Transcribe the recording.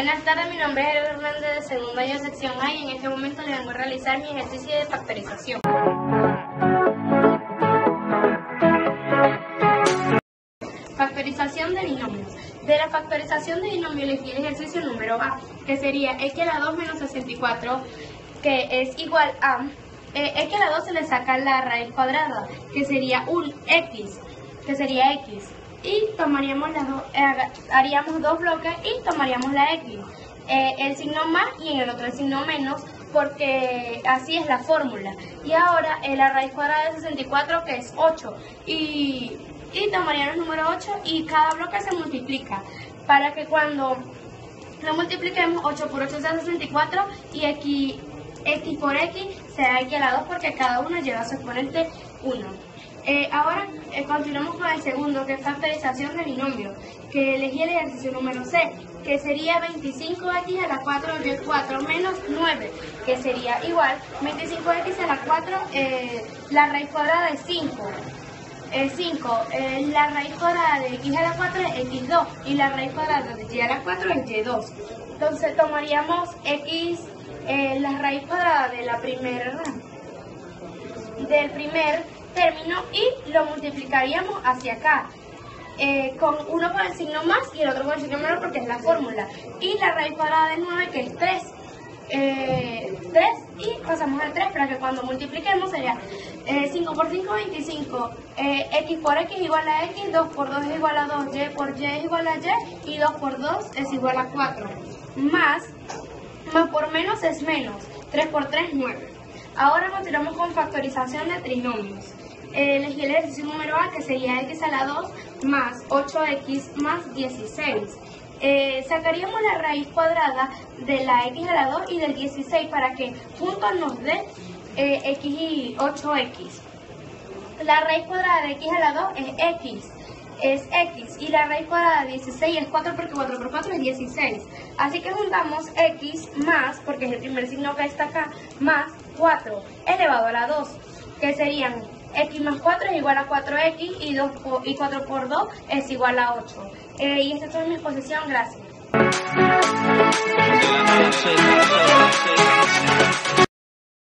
Buenas tardes, mi nombre es Ariel Hernández de segundo año sección A y en este momento les vengo a realizar mi ejercicio de factorización. Factorización de binomios. De la factorización de binomios elegí el ejercicio número A, que sería x a la 2 menos 64, que es igual a x a la 2 se le saca la raíz cuadrada, que sería un x, que sería x. Y tomaríamos haríamos dos bloques y tomaríamos la x. El signo más y en el otro el signo menos, porque así es la fórmula. Y ahora la raíz cuadrada de 64, que es 8. Y tomaríamos el número 8 y cada bloque se multiplica. Para que cuando lo multipliquemos, 8 por 8 sea 64 y x por x será x a la 2 porque cada uno lleva a su exponente 1. Ahora continuamos con el segundo, que es factorización de binomio, que elegí el ejercicio número C, que sería 25x a la 4 menos 9, que sería igual 25x a la 4, la raíz cuadrada es 5. 5, la raíz cuadrada de x a la 4 es x2 y la raíz cuadrada de y a la 4 es y2. Entonces tomaríamos x, la raíz cuadrada de del primer término y lo multiplicaríamos hacia acá, con uno con el signo más y el otro con el signo menos porque es la fórmula. Y la raíz cuadrada de 9, que es 3. 3 y pasamos al 3 para que cuando multipliquemos sería 5 por 5, 25, x por x igual a x, 2 por 2 es igual a 2, y por y es igual a y 2 por 2 es igual a 4, más por menos es menos, 3 por 3, 9. Ahora continuamos con factorización de trinomios. Elegí el ejercicio número A, que sería x a la 2 más 8x más 16. Sacaríamos la raíz cuadrada de la x a la 2 y del 16 para que juntos nos dé x y 8x. La raíz cuadrada de x a la 2 es x y la raíz cuadrada de 16 es 4 porque 4 por 4 es 16. Así que juntamos x más, porque es el primer signo que está acá, más 4 elevado a la 2, que serían x más 4 es igual a 4x y 4 por 2 es igual a 8. Y esta es toda mi exposición, gracias.